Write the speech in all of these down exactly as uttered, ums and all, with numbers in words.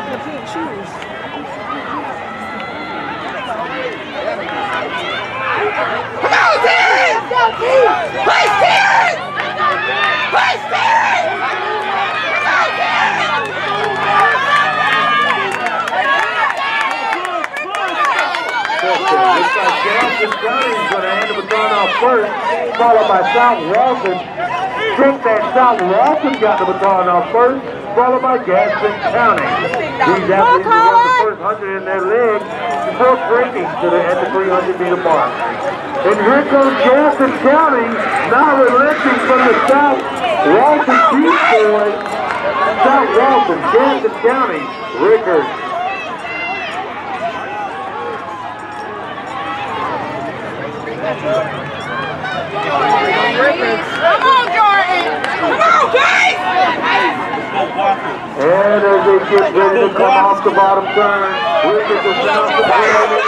can't choose. Come on, Terrence! Push, Terrence! Push, Terrence! Come on, Terrence! Looks like Jackson County's going to hand the baton off first, followed by South Walton. Think that South Walton got the baton off first, followed by Gaston County. These athletes will have the first hundred in their legs before breaking to the at the three hundred meter mark. And here comes Gaston County, now relenting from the South Walton Chief boys. South Walton, Gaston County, Rickard. Come on, Jordan! Come on, guys! And as they get ready to come off the bottom turn, Rickard will send up the ball.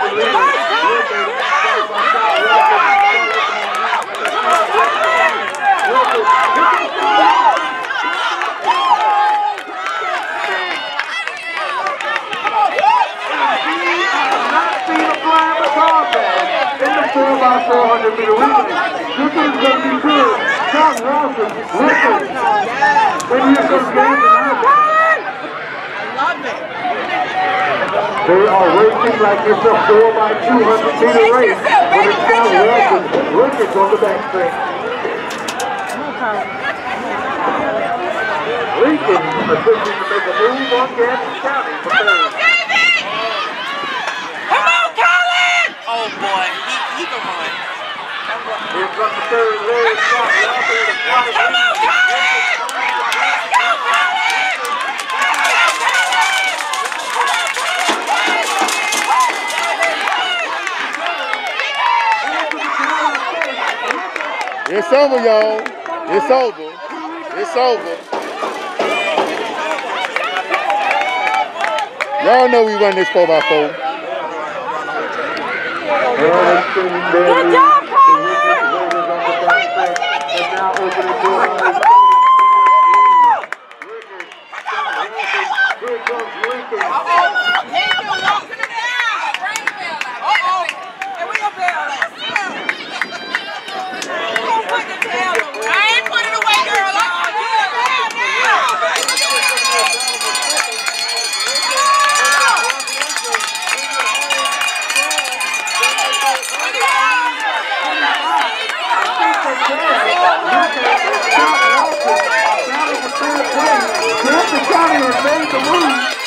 four by four hundred meter relay. This is going to be good. John Walton, Rickard. And here comes Gaston. I love it. They are racing like it's a four by two hundred meter race. But it's John Walton. Rickard's on the back stretch. Lincoln attempting to make a move on Gaston County for third. Oh boy, he, he can run. Here comes the third leg. Come on, Colin! Let's go, Colin! It's over, y'all. It's over. It's over. Y'all know we run this four by four. Good job, Colin! I ain't putting it away, girl. Gaston County has made the move.